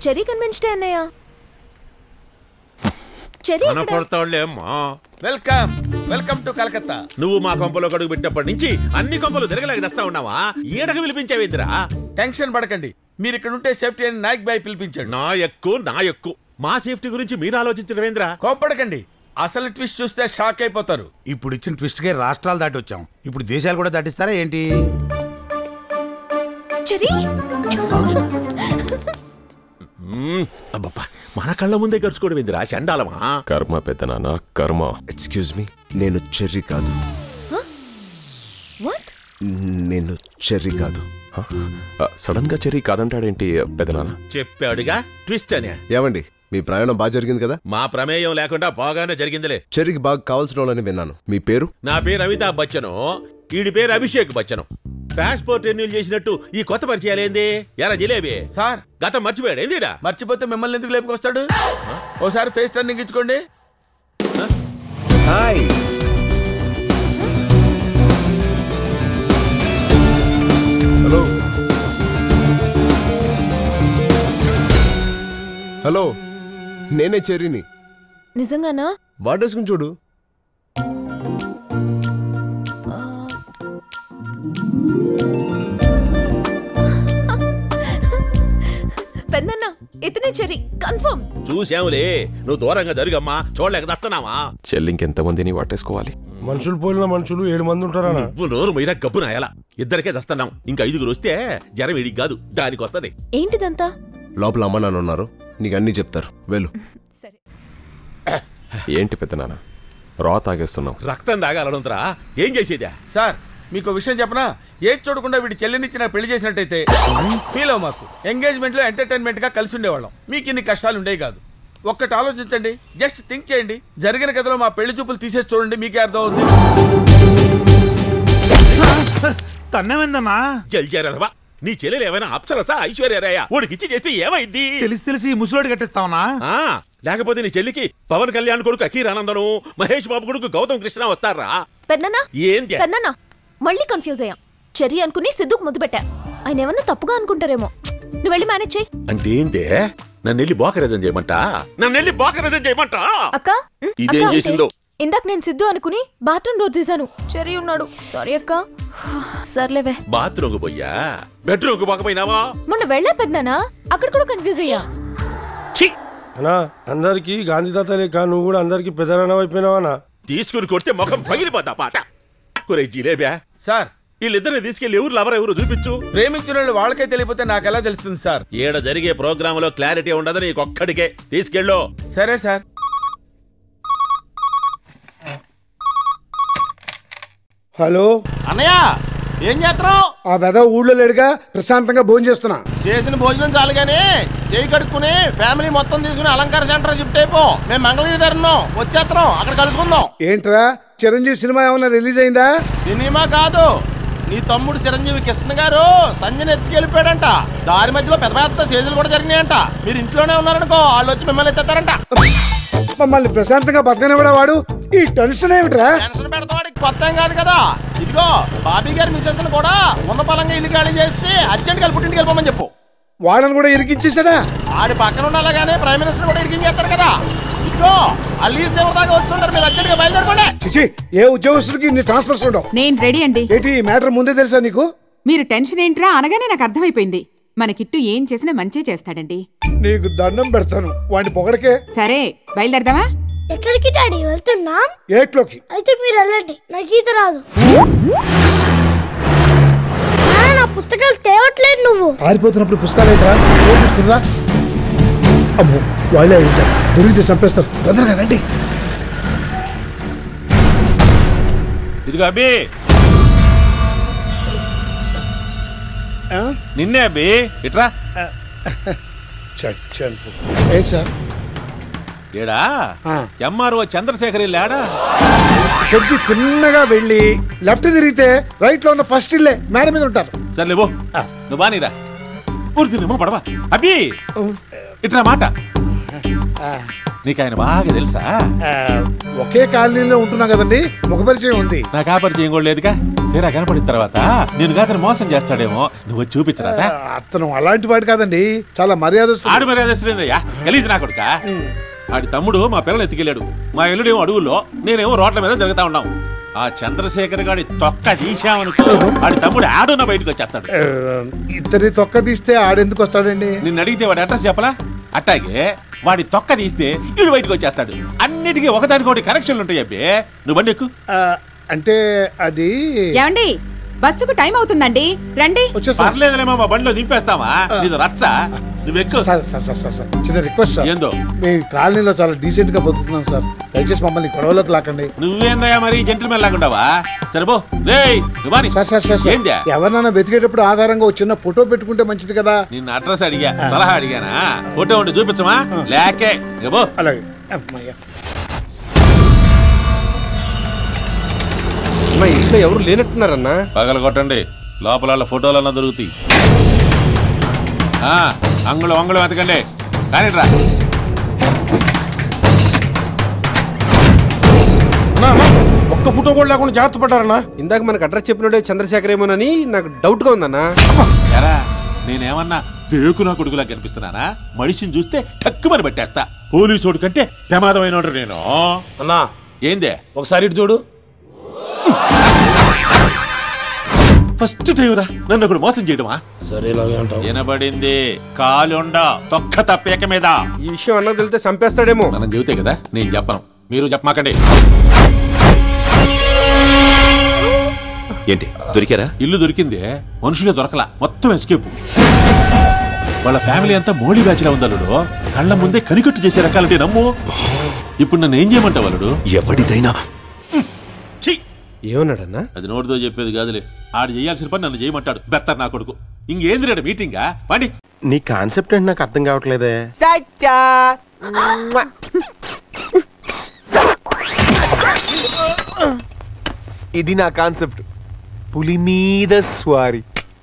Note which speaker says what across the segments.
Speaker 1: Cherry convention అన్నయ్య. Cherry
Speaker 2: welcome welcome to Calcutta.
Speaker 3: నువ్వు మా కొంపలో కడుగు పెట్టినప్పటి నుంచి అన్ని కొంపలు తిరగలేక తెస్తా ఉన్నావా? ఈడకు పిలిపించావేందిరా?
Speaker 2: టెన్షన్ పడకండి, మీరు ఇక్కడ ఉంటే సేఫ్టీ అని నాయక్ బాయ్ పిలిపించాడు.
Speaker 3: నా ఎక్కు మా సేఫ్టీ గురించి మీరు ఆలోచించడమేంద్రా?
Speaker 2: కోపడకండి, అసలు ట్విస్ట్ చూస్తే షాక్ అయిపోతారు.
Speaker 4: ఇప్పుడు ఇచ్చిన ట్విస్ట్ కే రాష్ట్రాలు దాటి వచ్చాం, ఇప్పుడు దేశాలు కూడా దాటిస్తారా ఏంటి?
Speaker 3: అబ్బబ్బా, మన కళ్ళ ముందే గడుచుకోవడం ఏందిరా చండాలమా?
Speaker 5: కర్మ పెద్దనాన్న కర్మ.
Speaker 6: ఎక్స్క్యూజ్ మీ, నేను చెర్రీ కాదు. నేను చెర్రీ కాదు.
Speaker 5: సడన్ గా చెర్రీ కాదంటాడేంటి పెద్దనాన్న?
Speaker 3: చెప్పాడుగా ట్విస్ట్ అని.
Speaker 6: ఏమండి, మీ ప్రయాణం బాగా జరిగింది కదా?
Speaker 3: మా ప్రమేయం లేకుండా బాగానే జరిగిందిలే.
Speaker 6: చెర్రీకి బాగా కావాల్సిన వాళ్ళని విన్నాను. మీ పేరు?
Speaker 3: నా పేరు అమితాబ్ బచ్చను, ఈడి పేరు అభిషేక్ బచ్చను. పాస్పోర్ట్ రెన్యూల్ చేసినట్టు ఈ కొత్త పరిచయాలు ఏంది? ఎరా జిలేబీ
Speaker 2: సార్,
Speaker 3: గతం మర్చిపోయాడు ఏందిడా?
Speaker 2: మర్చిపోతే మిమ్మల్ని ఎందుకు లేపుకొస్తాడు? ఓసారి ఫేస్ టర్నింగ్ ఇచ్చుకోండి.
Speaker 6: హాయ్. హలో హలో, నేనే చెర్రీని.
Speaker 1: నిజంగానా?
Speaker 6: వాటేసుకుని చూడు.
Speaker 1: పెద్దన్న, ఇతనే చెర్రీ కన్ఫర్మ్.
Speaker 3: చూసాములే, నువ్వు దూరంగా జరుగమ్మా, చూడలేక దస్తనావా?
Speaker 5: చెల్లింకెంతమందిని వాటేసుకోవాలి?
Speaker 7: మనుషులు పోలిన మనుషులు 7 మంది ఉంటారా?
Speaker 3: నోరు మీరా గబ్బు నాయాల, ఇద్దరికే దస్తున్నాం. ఇంకా 5 వస్తే జరం ఇడికి కాదు, దానికి వస్తది.
Speaker 1: ఏంటిదంతా?
Speaker 6: లోపల అమ్మ నాన్న ఉన్నారు, నీకు అన్ని చెప్తారు, వెళ్ళు.
Speaker 5: ఏంటి పెద్దనాన్న రా తాగేస్తున్నావు?
Speaker 3: రక్తం తాగాలనుంతరా, ఏం చేసేదా?
Speaker 2: సార్, మీకు విషయం చెప్పనా? ఏది చూడకుండా వీడి చెల్లినిచ్చిన పెళ్లి చేసినట్టయితే ఫీల్ అవ్వ, మాకు ఎంగేజ్మెంట్ లో ఎంటర్టైన్మెంట్ గా కలిసి ఉండేవాళ్ళం. మీకు ఇన్ని కష్టాలు ఉండేవి కాదు. ఒక్కటి ఆలోచించండి, జస్ట్ థింక్ చేయండి. జరిగిన కథలో మా పెళ్లి చూపులు తీసేసి చూడండి, మీకే అర్థం అవుతుంది.
Speaker 4: తన్నవేందన్నా?
Speaker 3: జల్జారవా, నీ చెల్లెలు ఏమైనా అప్సరసా ఐశ్వర్యరాయ ఉడికిచ్చి చేస్తే ఏమైంది?
Speaker 4: తెలిసి ముసలోడి కట్టిస్తావునా?
Speaker 3: లేకపోతే నీ చెల్లికి పవన్ కళ్యాణ్ కొడుకు అఖీర్ ఆనందను, మహేష్ బాబు కొడుకు గౌతమ్ కృష్ణ వస్తారా?
Speaker 1: పెద్దన్న,
Speaker 3: ఏంటి
Speaker 1: పెద్దన్న, మళ్ళీ కన్ఫ్యూజ్ అయ్యాం. చెర్రీ అనుకుని సిద్ధుకు ముద్దు పెట్టా. ఆయన ఏమన్నా తప్పుగా అనుకుంటారేమో. నువ్వు వెళ్ళి మేనేజ్ చెయ్యి.
Speaker 3: అంటే ఏందే? నన్నెళ్ళి బోకరేజం చేయమంటా?
Speaker 1: అక్క,
Speaker 3: ఇదేం చేసిందో?
Speaker 1: ఇందాక నేను సిద్ధు అనుకుని బాత్రూమ్ డోర్ తీసాను, చెర్రీ ఉన్నాడు. సారీ అక్క. సర్లేవే.
Speaker 3: బాత్రూమ్ పోయా, బెడ్రూమ్ కు పోకపోయినావా?
Speaker 1: మొన్న వెళ్ళా పెద్దనా, అక్కడ కూడా కన్ఫ్యూజ్ అయ్యా.
Speaker 7: అన్నా, అందరికి గాంధీ తాత లేక నువ్వు కూడా అందరికి పెద్దనాన్న అయిపోయినావా?
Speaker 3: తీసుకుని కొడితే ముఖం పగిలిపోతా పాట. జిలేబా
Speaker 2: సార్,
Speaker 3: వీళ్ళిద్దరిని తీసుకెళ్లి ఎవరు లవర్ ఎవరు చూపించు.
Speaker 2: ప్రేమించిన వాళ్ళు వాళ్ళకే తెలియపోతే నాకెలా తెలుస్తుంది సార్?
Speaker 3: ఏడ జరిగే ప్రోగ్రామ్ లో క్లారిటీ ఉండదు నీకొక్కడికే. తీసుకెళ్ళు.
Speaker 2: సరే సార్.
Speaker 7: హలో
Speaker 8: అన్నయ్య, ఏం చేస్తున్నావు?
Speaker 7: ఆ వెద ఊళ్ళో లేడుగా, ప్రశాంతంగా భోజనం చేస్తున్నా.
Speaker 8: చేసిన భోజనం చాలు గానీ చేయి కడుక్కుని ఫ్యామిలీ మొత్తం తీసుకుని అలంకార సెంటర్ షిఫ్ట్ అయిపో. మేము మంగళగిరి ధరున్నాం, వచ్చేస్తున్నాం, అక్కడ కలుసుకుందాం.
Speaker 7: ఏంట్రా, చిరంజీవి సినిమా ఏమన్నా రిలీజ్ అయిందా?
Speaker 8: సినిమా కాదు, నీ తమ్ముడు చిరంజీవి కృష్ణ గారు సంజయ్ ఎత్తుకెళ్ళిపోయాడంట. దారి మధ్యలో పెద్ద పెద్ద సేజులు కూడా జరిగినాయంట. మీరు ఇంట్లోనే ఉన్నారనుకో, వాళ్ళు వచ్చి మిమ్మల్ని ఎత్తారంట.
Speaker 7: మమ్మల్ని ప్రశాంతంగా బతకనివ్వడా వాడు? ఈ టెన్షన్ ఏమిట్రా?
Speaker 8: టెన్షన్ పెడతావాడికి కొత్త కాదు కదా. ఇదిగో బాబీ గారి మిసెస్ కూడా ఉన్న పలంగా ఇల్లు ఖాళీ చేసి అర్జెంట్ గా పుట్టింటికి వెళ్ళిపోమని చెప్పు.
Speaker 7: వాళ్ళని కూడా ఇరికించేసాడా?
Speaker 8: ఆడి పక్కన ఉండాలగానే ప్రైమ్ మినిస్టర్ కూడా ఇరికించేస్తారు కదా. ఇదిగో అల్లీస్ ఎవరి దాకా వచ్చుంటారు, మీరు అర్జెంట్ గా బయలుదేరకండి.
Speaker 7: చిచి, ఏ ఉద్యోగస్తుడికి ఇన్ని ట్రాన్స్ఫర్స్ ఉండవు.
Speaker 9: నేను రెడీ అండి.
Speaker 7: ఏంటి మ్యాటర్ ముందే తెలుసా నీకు?
Speaker 9: మీరు టెన్షన్ ఏంట్రా అనగానే నాకు అర్థమైపోయింది. మన కిట్టు ఏం చేసినా మంచి చేస్తాడండి.
Speaker 7: నీకు దండం పెడతాను, వాడి పొగడకే.
Speaker 9: సరే బయలుదేరదామా?
Speaker 10: ఎక్కడికి డాడీ వెళ్తున్నాం?
Speaker 7: ఏట్లోకి.
Speaker 10: అయితే మీరు వెళ్ళండి, నాకు ఈత రాదు. నా పుస్తకాలు తేవట్లేదు. నువ్వు
Speaker 7: పారిపోతున్నప్పుడు పుస్తకాలు ఏంట్రా? చూస్తుందా? అమ్మో, వాళ్ళే ఉంటారు, దొరికితే చంపేస్తారు. తొందరగా రండి.
Speaker 3: ఇదిగో అబ్బి, నిన్నే అబ్బి, ఇట్రా.
Speaker 7: ఏంటి సార్?
Speaker 3: ఏడా ఎంఆర్ఓ చంద్రశేఖర్ లేడా?
Speaker 7: కొంచెం చిన్నగా వెళ్ళి లెఫ్ట్ తిరిగితే రైట్ లో ఉన్న ఫస్ట్ ఇల్లే, మేడం మీద ఉంటారు.
Speaker 3: సర్లే బో, నువ్వు బానీరా. ఊరికేమో పడవా అబ్బి, ఇట్రా మాట. నీకు ఆయన బాగా తెలుసా?
Speaker 7: ఒకే కాలనీలో ఉంటున్నాం కదండి, ముఖ పరిచయం ఉంది.
Speaker 3: నాకు ఆ పరిచయం కూడా లేదుగా. తీరా కనపడిన తర్వాత నేను అతను మోసం చేస్తాడేమో, నువ్వు వచ్చి చూపించరాదా?
Speaker 7: అతను అలాంటి వాడు కాదండి, చాలా మర్యాదస్తుడు.
Speaker 3: ఆడు మర్యాదస్తులేదయ్యా, గలీజ్ నా కొడుకా. ఆడి తమ్ముడు మా పిల్లలు ఎత్తుకెళ్ళాడు. మా ఇల్లుడేమో అడుగుల్లో, నేనేమో రోడ్ల మీద తిరుగుతా ఉన్నాం. ఆ చంద్రశేఖర్ గాడి తొక్క తీసామనుకో, ఆడి తమ్ముడు ఆడున్న బయటకు వచ్చేస్తాడు.
Speaker 7: ఇద్దరి తొక్క తీస్తే ఆడెందుకు వస్తాడండి?
Speaker 3: నిన్ను అడిగితే వాడి అడ్రస్ చెప్పలా? అట్టాగే వాడి తొక్క తీస్తే వీడు బయటకు వచ్చేస్తాడు. అన్నిటికీ ఒకదానికోటి కనెక్షన్లు ఉంటాయి. అబ్బే నువ్వు బండి ఎక్కు.
Speaker 7: అంటే అది
Speaker 9: ఏమండి, బస్సుకు టైం అవుతుందండి, రండి.
Speaker 3: పర్లేదులేమో, మా బండిలో దింపేస్తావా? ఇది రచ్చ, నువ్వు ఎక్కు.
Speaker 7: చిన్న రిక్వెస్ట్ సార్,
Speaker 3: ఏందో
Speaker 7: మీ కాలనీలో చాలా డీసెంట్ గా బతుకుతున్నాం సార్, దయచేసి మమ్మల్ని గొడవలోకి లాకండి.
Speaker 3: నువ్వేందయ్యా మరి జెంటిల్మెన్ లాగుంటావా? సరేబో
Speaker 7: ఎవరినైనా వెతికేటప్పుడు ఆధారంగా చిన్న ఫోటో పెట్టుకుంటే మంచిది కదా.
Speaker 3: నిన్న అడ్రస్ అడిగా, సలహా అడిగానా? ఫోటో ఉండి చూపించమా? లేకే
Speaker 7: అలాగే.
Speaker 11: మా ఇంట్లో ఎవరు లేనట్టున్నారన్నా?
Speaker 3: పగల కొట్టండి, లోపల ఫోటోలన్నా దొరుకుతాయి. అంగుళం అంగుళం వెతకండి, కానీ రా.
Speaker 11: ఒక్క ఫోటో కూడా లేకుండా జాగ్రత్త పడ్డారన్నా. ఇందాక మనకు అడ్రస్ చెప్పినోడే చంద్రశేఖర్ ఏమోనని నాకు డౌట్ గా ఉందన్నా.
Speaker 3: ఎరా, నేనేమన్నా పేకు నా కొడుకులా కనిపిస్తున్నానా? మనిషిని చూస్తే టక్కుమని పట్టేస్తా. పోలీసోడు కంటే ప్రమాదమైన నేను.
Speaker 11: అన్నా
Speaker 3: ఏందే,
Speaker 11: ఒకసారి ఇటు చూడు.
Speaker 3: ఫస్ట్ టైం రా నన్ను ఒకడు మోసం చేయడమా?
Speaker 11: సరే
Speaker 3: వినబడింది, కాలుండ తొక్క తప్పేక మీద.
Speaker 11: ఈ విషయం అన్నకు తెలితే చంపేస్తాడేమో.
Speaker 3: మనం చెబితే కదా, నేను చెప్పను, మీరు చెప్పమాకండి.
Speaker 5: ఏంటి దొరికారా?
Speaker 3: ఇల్లు దొరికింది, మనుషులే దొరకలా, మొత్తం ఎస్కేప్. వాళ్ళ ఫ్యామిలీ అంతా మోడీ బ్యాచ్ లా ఉందల్లుడు. కళ్ళ ముందే కనికట్టు చేసే రకాలంటే నమ్ము. ఇప్పుడు నన్ను ఏం చేయమంటావు అల్లుడు?
Speaker 5: ఎవడిదైనా
Speaker 11: ఏమన్నాడన్నా?
Speaker 3: అది నోటితో చెప్పేది కాదులే. ఆడు చేయాల్సిన పని నన్ను చేయమంటాడు. బెత్తర్ నా కొడుకు. ఇంకేంది రేడు మీటింగా? పండి.
Speaker 8: నీ కాన్సెప్ట్ ఏంటి నాకు అర్థం కావట్లేదే.
Speaker 12: ఇది నా కాన్సెప్ట్, పులి మీద స్వారీ.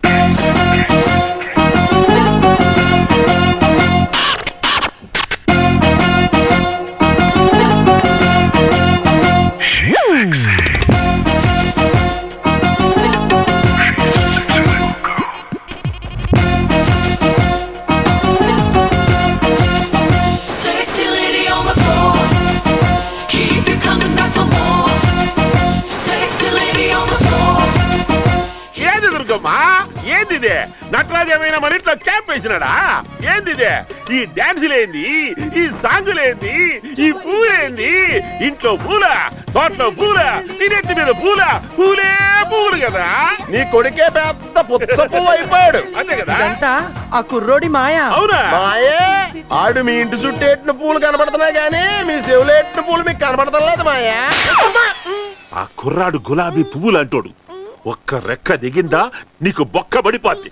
Speaker 3: ఏందిదే, నటరాజు ఏమైనా మన ఇంట్లో క్యాంప్ వేసినాడా? ఏందిదే, ఈ డాన్సులేంది, ఈ సాంగులేంది, ఈ పూలేంది? ఇంట్లో పూల, తోటలో పూల, నీ నెత్తి మీద పూల, పూలే పూలు కదా.
Speaker 8: నీ కొడుకే పెద్ద పుచ్చ పువ్వు అయిపోయాడు.
Speaker 3: అంతే కదా.
Speaker 13: ఇదంతా ఆ కుర్రోడి మాయా.
Speaker 3: అవునా?
Speaker 8: మాయే. ఆడు మీ ఇంటి చుట్టూ ఎట్టిన పూలు కనబడుతున్నాయి కానీ మీ చెవులు ఎట్టిన పూలు మీకు కనబడతలేదు మాయా.
Speaker 3: ఆ కుర్రాడు గులాబీ పువ్వులు అంటోడు. ఒక్క రెక్క దిగిందా నీకు బొక్క పడిపోద్ది.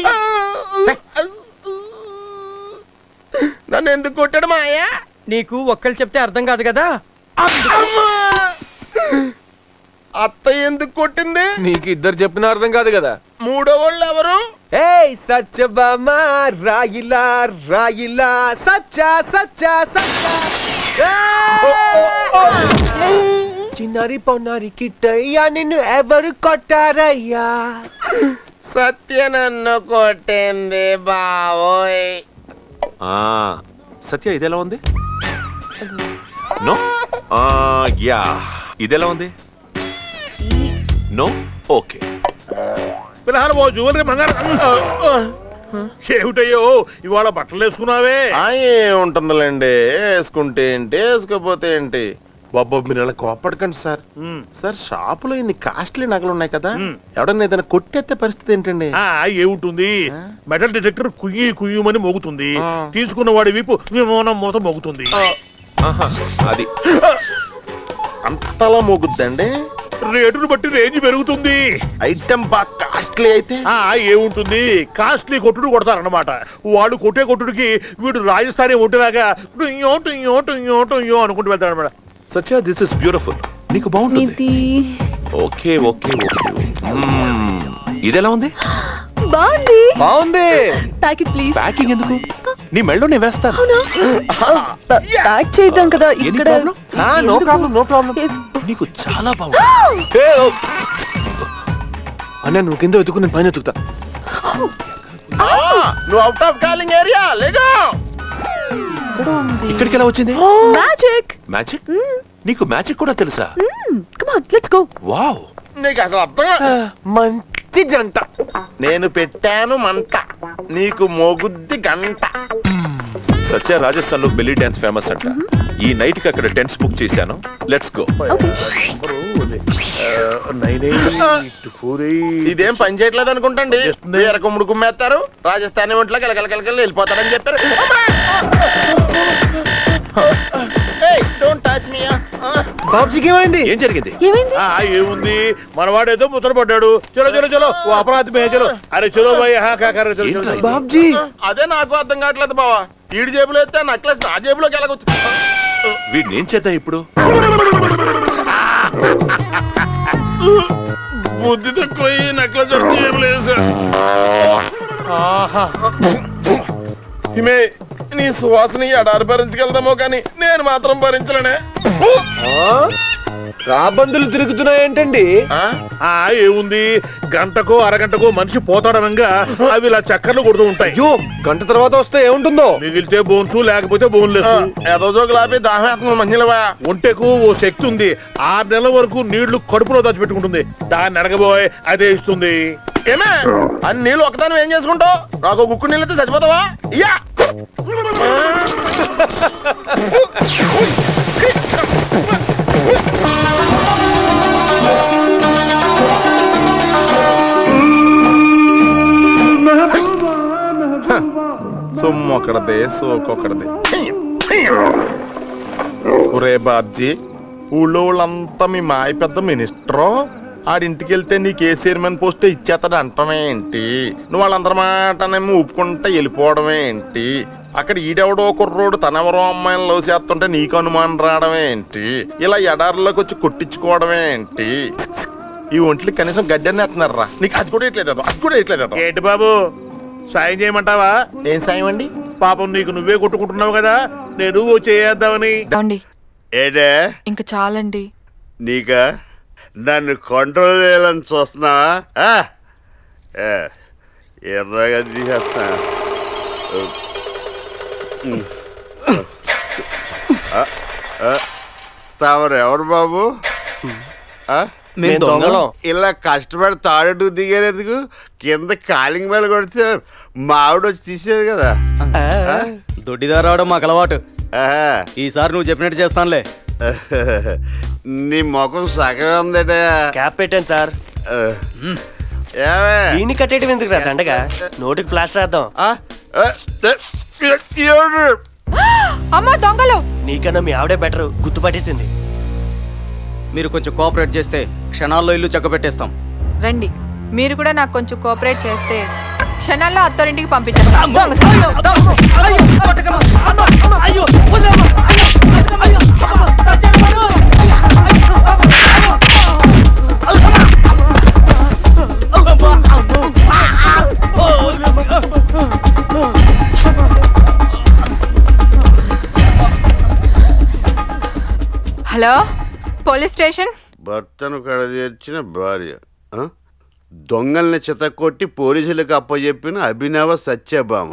Speaker 8: నన్ను ఎందుకు కొట్టాడు మాయా?
Speaker 13: నీకు ఒక్కళ్ళు చెప్తే అర్థం కాదు కదా.
Speaker 8: అత్త ఎందుకు కొట్టింది?
Speaker 12: నీకు ఇద్దరు చెప్పిన అర్థం కాదు కదా.
Speaker 8: మూడో వాళ్ళు ఎవరు?
Speaker 12: ఏయ్ సత్యభామ రాయిలా రాయిలా సచ్చా సచ్చా సచ్చా చిన్నారి పొన్నారి కిట్టయ్యా నిన్ను ఎవరు కొట్టారయ్యా?
Speaker 8: సత్య నన్ను కొట్టింది బావోయ్.
Speaker 3: సత్య ఇదెలా ఉంది? నో యా, ఇదెలా ఉంది? No okay. పిల్లలు ఓ జ్యువెలరీ బంగారం. ఏమిటయ్యో ఇవాళ బట్టలు వేసుకున్నావే?
Speaker 8: ఏముంటుందిలేండి, వేసుకుంటే ఏంటి వేసుకోపోతే ఏంటి. బాబా మీరు ఇలా కోపడకండి సార్. సార్ షాపులో ఇన్ని కాస్ట్లీ నగలు ఉన్నాయి కదా, ఎవడన్నా ఏదైనా కొట్టేస్తే పరిస్థితి ఏంటండి?
Speaker 3: ఏముంటుంది, మెటల్ డిటెక్టర్ కుయ్యి కుయ్యమని మోగుతుంది, తీసుకున్న వాడి వీపు మూత మోగుతుంది.
Speaker 8: అది అంతలా మోగుద్దండి?
Speaker 3: రేటును బట్టి రేంజ్ పెరుగుతుంది.
Speaker 8: ఐటమ్ బాగా కాస్ట్లీ అయితే
Speaker 3: ఏముంటుంది, కాస్ట్లీ కొట్టుడు కొడతారన్నమాట. వాడు కొట్టే కొట్టుడికి వీడు రాజస్థానీ ఒంటిలాగా టుయ్యో టుయ్యో టుయ్యో టుయ్యో అనుకుంటూ వెళ్తాడు అనమాట. సత్య దిస్ ఇస్ బ్యూటిఫుల్, నీకు బాగుంటుంది. Okay okay okay. ఇది ఎలా ఉంది?
Speaker 1: బాగుంది.
Speaker 12: బాగుంది.
Speaker 1: Packet please.
Speaker 3: ప్యాకింగ్ ఎందుకు?
Speaker 5: నీ మెళ్ళో నేను వేస్తాను.
Speaker 14: ప్యాక్ చేద్దాం కదా ఇక్కడ.
Speaker 5: No problem. నీకు చాలా బాగుంది.
Speaker 12: అన్న నువ్వు కింద వెతుకు, నేను పైన వెతుకుతా.
Speaker 8: నువ్వు అవుట్ ఆఫ్ కాలింగ్ ఏరియా లేగా.
Speaker 5: ఇక్కడికి ఎలా వచ్చింది? మ్యాజిక్? నీకు మ్యాజిక్ కూడా తెలుసా?
Speaker 14: Come on let's go.
Speaker 5: Wow,
Speaker 8: నీకు అసలు అర్థం.
Speaker 12: మంచి జంట.
Speaker 8: నేను పెట్టాను మంట, నీకు మోగుద్ది గంట.
Speaker 5: సత్య రాజస్థాన్ లో బెల్లీ డాన్స్ ఫేమస్ అంట. ఈ నైట్ కి అక్కడ టెంట్స్ బుక్ చేశాను. Let's go.
Speaker 8: ఇదేం పని చేయట్లేదు అనుకుంటండి. వేరే కుమ్ముడు కుమ్మేస్తారు, రాజస్థాన్ ఒంట్లో కలకలకలకల వెళ్ళిపోతారని చెప్పారు.
Speaker 12: బాబుజీకి ఏమైంది?
Speaker 5: ఏం జరిగింది?
Speaker 3: ఏముంది, మనవాడేదో ముచ్చట పడ్డాడు. చలో చలో చలో, ఓ అపరాధి మే చలో. అరే చలో భయ్,
Speaker 12: బాబుజీ
Speaker 8: అదే నాకు అర్థం కావట్లేదు బావా. ఈడు జేబులో అయితే నక్లెస్ నా జేబులోకి ఎలాగొచ్చు?
Speaker 5: వీడిని ఏం చేద్దాం ఇప్పుడు?
Speaker 8: బుద్ధి తక్కువ నక్లెస్ జేబులో వేసా. నీ సువాసన ఎడారి భరించగలదేమో కానీ నేను మాత్రం భరించలేనే.
Speaker 12: రాబందులు తిరుగుతున్నాయేంటండి?
Speaker 3: ఏముంది, గంటకో అరగంటకో మనిషి పోతాడనంగా అవి ఇలా చక్కర్లు కొడుతూ ఉంటాయి.
Speaker 12: అయ్యో, గంట తర్వాత వస్తే ఏముంటుందో?
Speaker 3: మిగిలితే బోన్స్, లేకపోతే బోన్లెస్.
Speaker 8: ఏదో జోగులాపి దాహేస్తుంది మహిళవా.
Speaker 3: ఒంటెకు ఓ శక్తి ఉంది. 6 నెలల వరకు నీళ్లు కడుపులో దాచిపెట్టుకుంటుంది. దాన్ని అడగబోయ్ అదే ఇస్తుంది.
Speaker 8: ఏమే అన్ని నీళ్ళు ఒకదాని ఏం చేసుకుంటావు? నాకు గుక్కు నీళ్ళైతే చచ్చిపోతావా? ఇయ్యా సొమ్ము ఒకడదే, సోకొకడదే. ఒరే బాబ్జీ, ఊళ్ళో వాళ్ళంతా మీ మాయ పెద్ద మినిస్టరు. ఆడింటికి వెళ్తే నీకు ఏ చైర్మన్ పోస్ట్ ఇచ్చేస్తాడు అంటమే ఏంటి? నువ్వు వాళ్ళందరి మాటనేమో ఒప్పుకుంటే వెళ్ళిపోవడమే ఏంటి? అక్కడ ఈడెవడో కుర్రోడు తనెవరో అమ్మాయిని లవ్ చేస్తుంటే నీకు అనుమానం రావడమే ఏంటి? ఇలా ఎడారిలోకి వచ్చి కొట్టించుకోవడమే ఏంటి? ఈ ఒంట్లకి కనీసం గడ్డని ఎత్తున్నారా? నీకు అది కూడా ఇట్లేదు, అది కూడా ఇట్లేదు.
Speaker 3: ఏంటి బాబు, సాయం చేయమంటావా?
Speaker 8: ఏం సాయం అండి?
Speaker 3: పాపం నీకు నువ్వే కొట్టుకుంటున్నావు కదా, నేను చేద్దామని.
Speaker 15: ఏడే
Speaker 14: ఇంకా చాలండి.
Speaker 15: నీకా నన్ను కంట్రోల్ చేయాలని చూస్తున్నావా? ఎర్రగా తీసేస్తా. తామరు ఎవరు బాబు? ఇలా కష్టపడి తాడెట్టుకు దిగేందుకు కింద కాలింగ్ మీద కొడితే మావిడ వచ్చి తీసేది కదా.
Speaker 16: దొడ్డిదా రావడం మాకు అలవాటు. ఈసారి నువ్వు చెప్పినట్టు చేస్తానులే.
Speaker 15: నీ ముఖం సగం ఉందట.
Speaker 17: క్యాప్ పెట్టాను సార్. దీన్ని కట్టేయడం ఎందుకు రా దండగా? నోటికి ప్లాస్టర్ వేద్దాం.
Speaker 14: అమ్మా దొంగలు!
Speaker 17: నీకన్నా మీ ఆవిడే బెటర్, గుర్తుపట్టేసింది.
Speaker 16: మీరు కొంచెం కోఆపరేట్ చేస్తే క్షణాల్లో ఇల్లు చక్కబెట్టేస్తాం.
Speaker 14: రండి, మీరు కూడా నాకు కొంచెం కోఆపరేట్ చేస్తే క్షణాల్లో అత్తారింటికి పంపించేస్తాం. Hello, police station.
Speaker 15: భర్తను కడదీర్చిన భార్య దొంగల్ని చితకొట్టి పోలీసులకు అప్పచెప్పిన అభినవ సత్యభామ.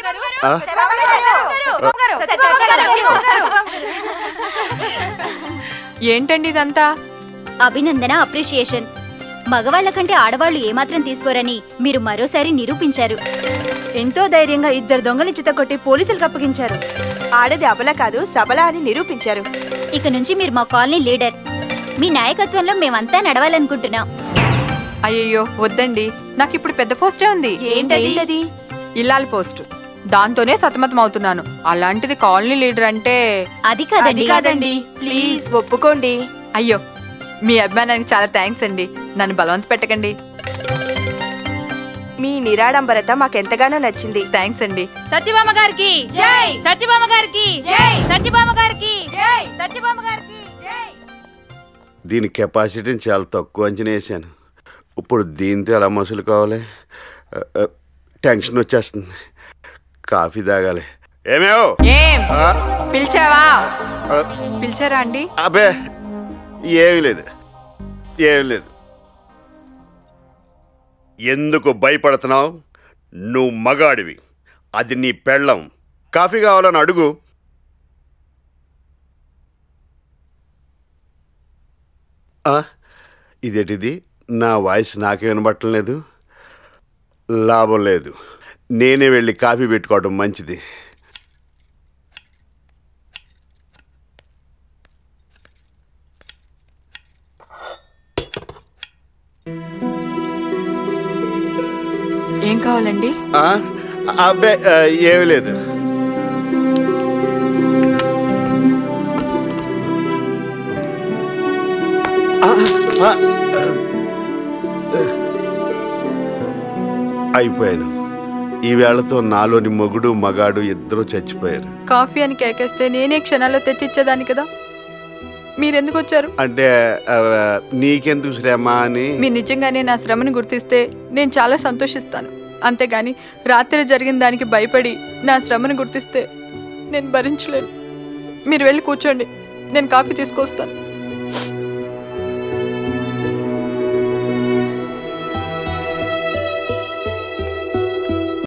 Speaker 14: ఏంటండి ఇదంతా?
Speaker 18: అభినందన, అప్రిషియేషన్. మగవాళ్ల కంటే ఆడవాళ్లు ఏమాత్రం తీసుకోరని మీరు మరోసారి నిరూపించారు.
Speaker 19: ఎంతో ధైర్యంగా 2 దొంగల్ని చితకొట్టి పోలీసులకు అప్పగించారు. ఆడది అబల కాదు, సబల అని నిరూపించారు.
Speaker 18: ఇక నుంచి మీరు మా కాలనీ లీడర్. మీ నాయకత్వంలో మేమంతా నడవాలనుకుంటున్నాం.
Speaker 14: అయ్యో వద్దండి, నాకు ఇప్పుడు పెద్ద పోస్టే ఉంది.
Speaker 19: ఏంటది?
Speaker 14: ఇల్లాల పోస్ట్. దాంతోనే సతమతం అవుతున్నాను. అలాంటిది కాలనీ లీడర్ అంటే
Speaker 18: అది
Speaker 19: కాదండి. ప్లీజ్ ఒప్పుకోండి.
Speaker 14: అయ్యో, మీ అభిమానానికి చాలా థ్యాంక్స్ అండి. నన్ను బలవంత పెట్టకండి.
Speaker 19: మీ నిరాడంబరత మాకెంతగానో నచ్చింది.
Speaker 14: థ్యాంక్స్ అండి.
Speaker 19: సత్యభామ గారికి జై! సత్యభామ గారికి జై! సత్యభామ గారికి జై! సత్యభామ గారికి జై!
Speaker 15: దీని కెపాసిటీని చాలా తక్కువ అంచనా వేసాను. ఇప్పుడు దీంతో ఎలా మసులు కావాలి? టెన్షన్ వచ్చేస్తుంది. కాఫీ తాగాలి.
Speaker 8: ఏమేవ్
Speaker 14: ఏం పిలిచావా? పిలిచారా అండి?
Speaker 8: అబ్బే ఏమీ లేదు, ఏమీ లేదు. ఎందుకు భయపడుతున్నావు? నువ్వు మగాడివి, అది నీ పెళ్ళం. కాఫీ కావాలని అడుగు. ఇదేంటిది? నా వాయిస్ నాకే వినబట్టం లేదు. లాభం లేదు, నేనే వెళ్ళి కాఫీ పెట్టుకోవడం మంచిది.
Speaker 14: ఏం కావాలండి?
Speaker 8: అబ్బే ఏమీ లేదు. అయిపోయాను. ఈ వేళతో నాలోని మొగుడు మగాడు ఇద్దరు చచ్చిపోయారు.
Speaker 14: కాఫీ అని కేకేస్తే నేనే క్షణాల్లో తెచ్చిచ్చేదాన్ని కదా, మీరెందుకు వచ్చారు?
Speaker 8: అంటే నీకెందుకు శ్రమ అని.
Speaker 14: మీరు నిజంగానే నా శ్రమను గుర్తిస్తే నేను చాలా సంతోషిస్తాను. అంతేగాని రాత్రి జరిగిన దానికి భయపడి నా శ్రమను గుర్తిస్తే నేను భరించలేను. మీరు వెళ్ళి కూర్చోండి, నేను కాఫీ తీసుకొస్తాను.